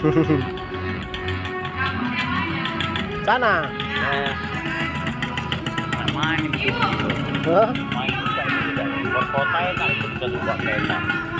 Sana. Main gitu. Hah? Main kan tidak. Luar kota ya kan bisa juga kayaknya.